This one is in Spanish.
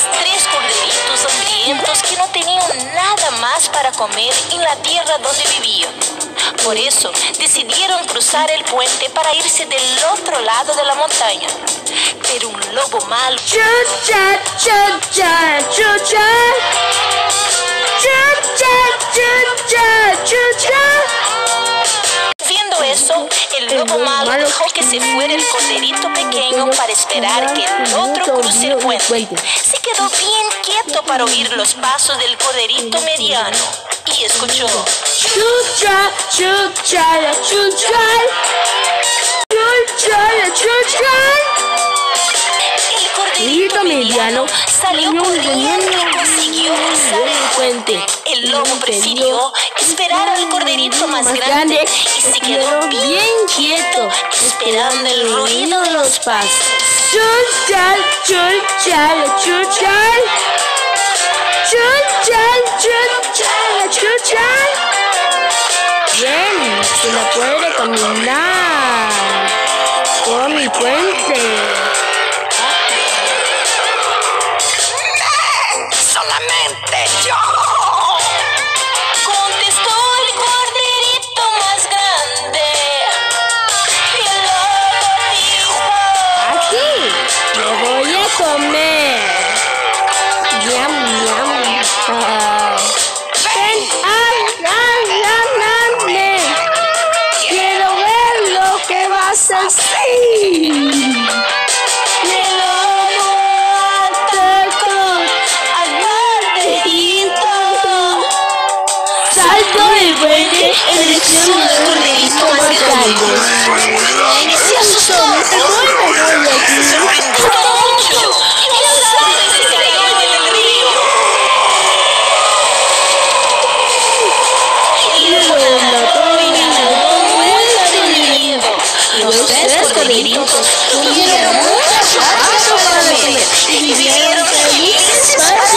tres corderitos hambrientos que no tenían nada más para comer en la tierra donde vivían. Por eso decidieron cruzar el puente para irse del otro lado de la montaña. Pero un lobo malo viendo eso, el lobo malo dejó que se fuera el corderito pequeño para esperar que el otro cruce el puente. Se quedó bien quieto para oír los pasos del corderito mediano y escuchó: chucha, chucha, chucha, chucha, chucha. El corderito mediano salió corriendo y consiguió cruzar el puente. El lobo prefirió esperar al corderito más grande y se quedó bien quieto, esperando el ruido de los pasos. Chucha, chucha, chucha, chucha, chucha, chucha. Bien, se la puede caminar por mi puente. ¡Solamente yo! Contestó el corderito más grande. Y el lobo dijo: Aquí, lo voy a comer. Yum, yum. Ven a ganarme. Quiero ver lo que vas a hacer. En dirección al corderito más grande. Se asustó mucho. ¿Quién sabe si se cayó en el río? Y luego nadó muerto de miedo. Los tres corderitos tuvieron muchas cosas para comer y vivieron felices para